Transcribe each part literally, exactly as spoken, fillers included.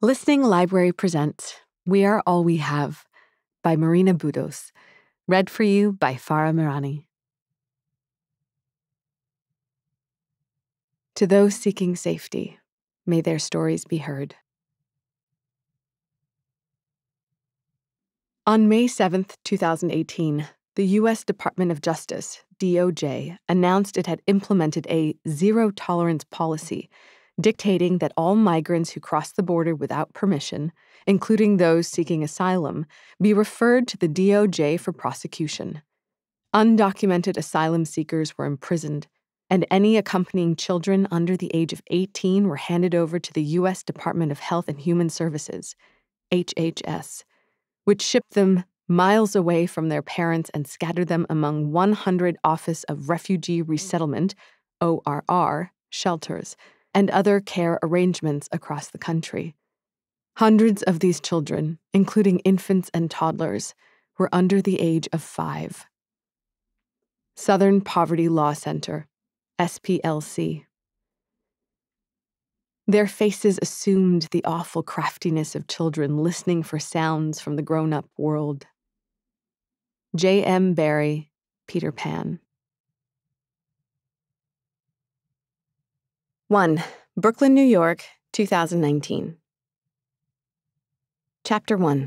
Listening Library presents We Are All We Have by Marina Budhos, read for you by Farah Merani. To those seeking safety, may their stories be heard. On May seventh, twenty eighteen, the U S Department of Justice, D O J, announced it had implemented a zero-tolerance policy dictating that all migrants who cross the border without permission, including those seeking asylum, be referred to the D O J for prosecution. Undocumented asylum seekers were imprisoned, and any accompanying children under the age of eighteen were handed over to the U S Department of Health and Human Services, H H S, which shipped them miles away from their parents and scattered them among one hundred Office of Refugee Resettlement, O R R, shelters, and other care arrangements across the country. Hundreds of these children, including infants and toddlers, were under the age of five. Southern Poverty Law Center, S P L C. Their faces assumed the awful craftiness of children listening for sounds from the grown-up world. J M Barrie, Peter Pan. one. Brooklyn, New York, two thousand nineteen. Chapter one.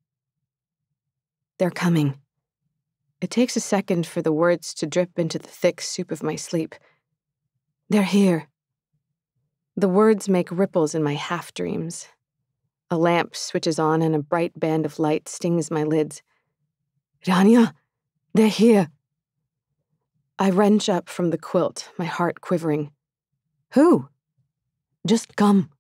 They're coming. It takes a second for the words to drip into the thick soup of my sleep. They're here. The words make ripples in my half-dreams. A lamp switches on and a bright band of light stings my lids. Rania, they're here. I wrench up from the quilt, my heart quivering. Who? Just come.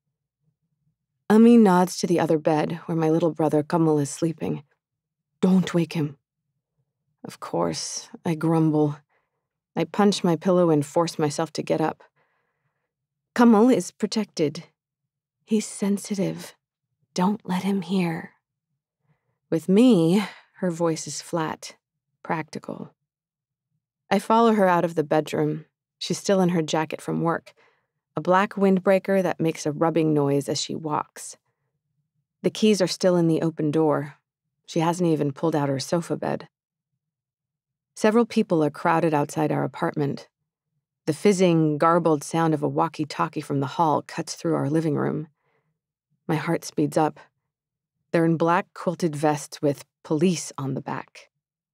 Ammi nods to the other bed, where my little brother Kamal is sleeping. Don't wake him. Of course, I grumble. I punch my pillow and force myself to get up. Kamal is protected. He's sensitive. Don't let him hear. With me, her voice is flat, practical. I follow her out of the bedroom. She's still in her jacket from work, a black windbreaker that makes a rubbing noise as she walks. The keys are still in the open door. She hasn't even pulled out her sofa bed. Several people are crowded outside our apartment. The fizzing, garbled sound of a walkie-talkie from the hall cuts through our living room. My heart speeds up. They're in black quilted vests with police on the back.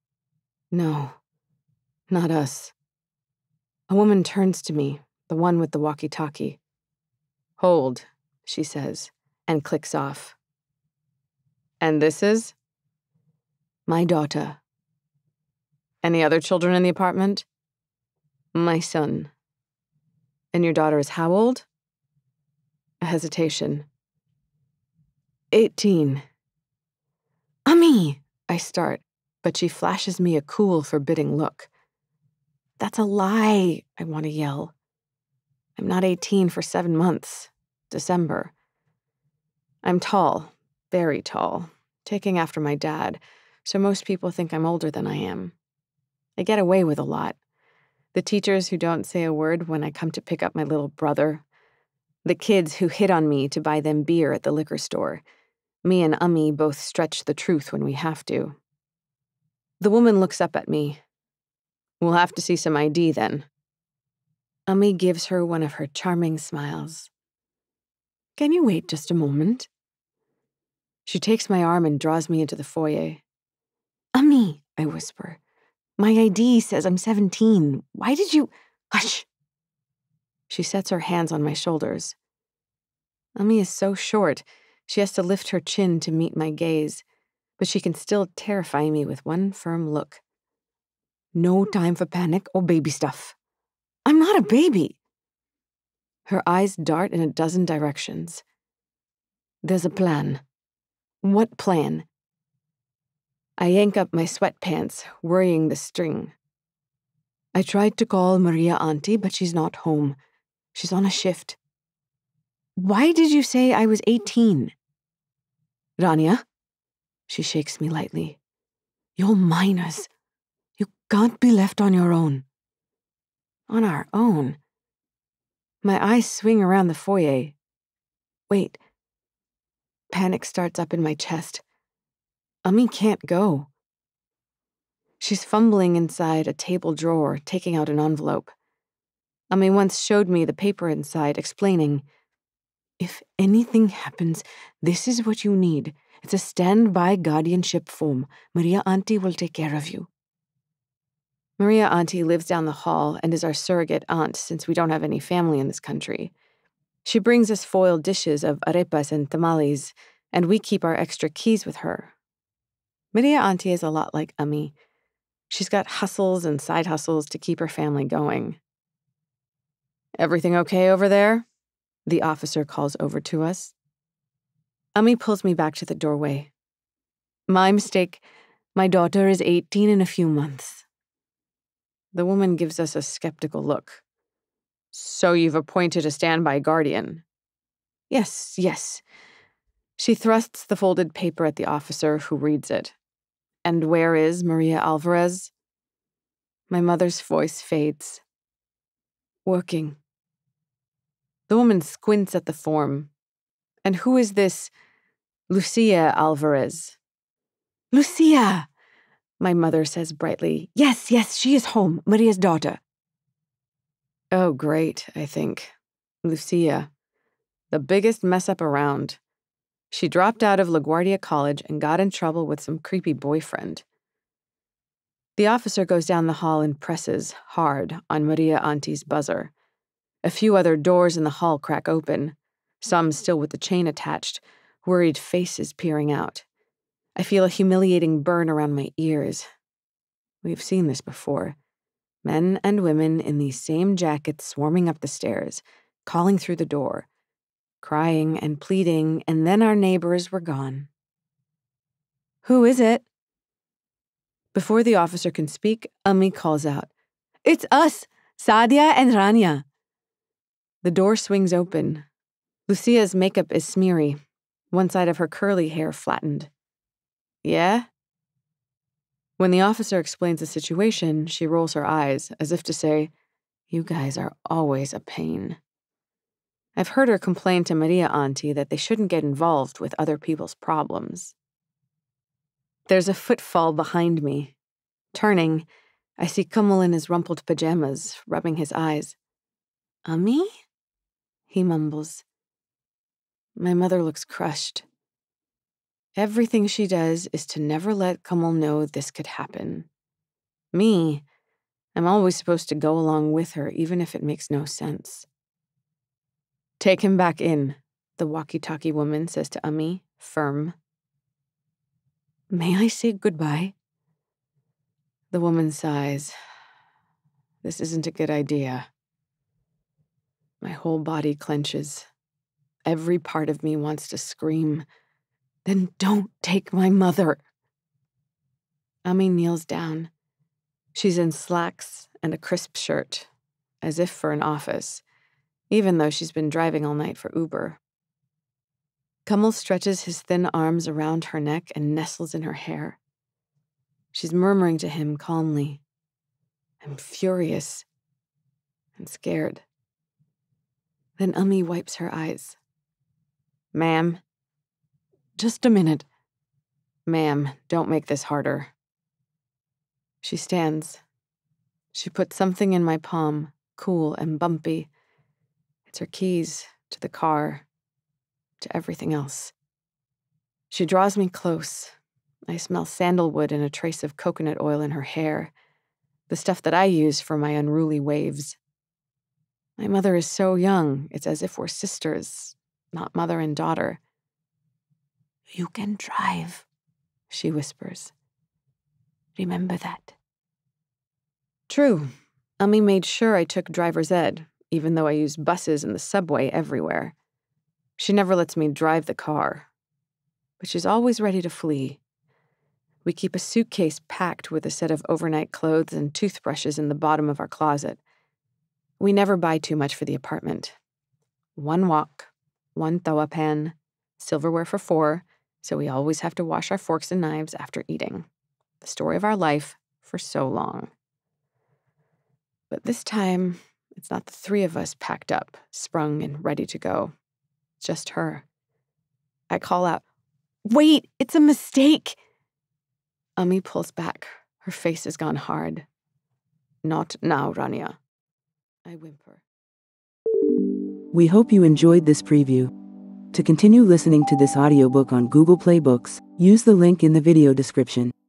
No, not us. A woman turns to me, the one with the walkie-talkie. Hold, she says, and clicks off. And this is? My daughter. Any other children in the apartment? My son. And your daughter is how old? A hesitation. Eighteen. Ammi, I start, but she flashes me a cool, forbidding look. That's a lie, I want to yell. I'm not eighteen for seven months. December. I'm tall, very tall, taking after my dad, so most people think I'm older than I am. I get away with a lot. The teachers who don't say a word when I come to pick up my little brother. The kids who hit on me to buy them beer at the liquor store. Me and Ammi both stretch the truth when we have to. The woman looks up at me. We'll have to see some I D then. Ammi gives her one of her charming smiles. Can you wait just a moment? She takes my arm and draws me into the foyer. Ammi, I whisper. My I D says I'm seventeen. Why did you... Hush! She sets her hands on my shoulders. Ammi is so short, she has to lift her chin to meet my gaze, but she can still terrify me with one firm look. No time for panic or baby stuff. I'm not a baby. Her eyes dart in a dozen directions. There's a plan. What plan? I yank up my sweatpants, worrying the string. I tried to call Maria Auntie, but she's not home. She's on a shift. Why did you say I was eighteen? Rania? She shakes me lightly. You're minors. You can't be left on your own. On our own? My eyes swing around the foyer. Wait, Panic starts up in my chest. Ammi can't go. She's fumbling inside a table drawer, taking out an envelope. Ammi once showed me the paper inside, explaining, "If anything happens, this is what you need. It's a standby guardianship form. Maria Auntie will take care of you." Maria Auntie lives down the hall and is our surrogate aunt since we don't have any family in this country. She brings us foiled dishes of arepas and tamales, and we keep our extra keys with her. Maria Auntie is a lot like Ammi. She's got hustles and side hustles to keep her family going. "Everything okay over there?" The officer calls over to us. Ammi pulls me back to the doorway. "My mistake. My daughter is eighteen in a few months." The woman gives us a skeptical look. "So you've appointed a standby guardian?" "Yes, yes." She thrusts the folded paper at the officer, who reads it. "And where is Maria Alvarez?" My mother's voice fades. "Working." The woman squints at the form. "And who is this Lucia Alvarez?" "Lucia!" My mother says brightly. "Yes, yes, she is home, Maria's daughter." Oh, great, I think. Lucia. The biggest mess-up around. She dropped out of LaGuardia College and got in trouble with some creepy boyfriend. The officer goes down the hall and presses, hard, on Maria Auntie's buzzer. A few other doors in the hall crack open, some still with the chain attached, worried faces peering out. I feel a humiliating burn around my ears. We've seen this before. Men and women in these same jackets swarming up the stairs, calling through the door, crying and pleading, and then our neighbors were gone. "Who is it?" Before the officer can speak, Ammi calls out, "It's us, Sadia and Rania." The door swings open. Lucia's makeup is smeary, one side of her curly hair flattened. "Yeah?" When the officer explains the situation, she rolls her eyes, as if to say, "You guys are always a pain." I've heard her complain to Maria Auntie that they shouldn't get involved with other people's problems. There's a footfall behind me. Turning, I see Kamal in his rumpled pajamas, rubbing his eyes. "Ammi?" he mumbles. My mother looks crushed. Everything she does is to never let Kamal know this could happen. Me, I'm always supposed to go along with her, even if it makes no sense. "Take him back in," the walkie-talkie woman says to Ammi, firm. "May I say goodbye?" The woman sighs. This isn't a good idea. My whole body clenches. Every part of me wants to scream, "Then don't take my mother." Ammi kneels down. She's in slacks and a crisp shirt, as if for an office, even though she's been driving all night for Uber. Kamal stretches his thin arms around her neck and nestles in her hair. She's murmuring to him calmly. I'm furious and scared. Then Ammi wipes her eyes. "Ma'am?" "Just a minute." "Ma'am, don't make this harder." She stands. She puts something in my palm, cool and bumpy. It's her keys to the car, to everything else. She draws me close. I smell sandalwood and a trace of coconut oil in her hair, the stuff that I use for my unruly waves. My mother is so young, it's as if we're sisters, not mother and daughter. "You can drive," she whispers. "Remember that." True. Ammi made sure I took driver's ed, even though I used buses and the subway everywhere. She never lets me drive the car. But she's always ready to flee. We keep a suitcase packed with a set of overnight clothes and toothbrushes in the bottom of our closet. We never buy too much for the apartment. One wok, one tawa pan, silverware for four, so we always have to wash our forks and knives after eating. The story of our life for so long. But this time, it's not the three of us packed up, sprung and ready to go. Just her. I call out, "Wait, it's a mistake!" Ammi pulls back. Her face has gone hard. "Not now, Rania." I whimper. We hope you enjoyed this preview. To continue listening to this audiobook on Google Play Books, use the link in the video description.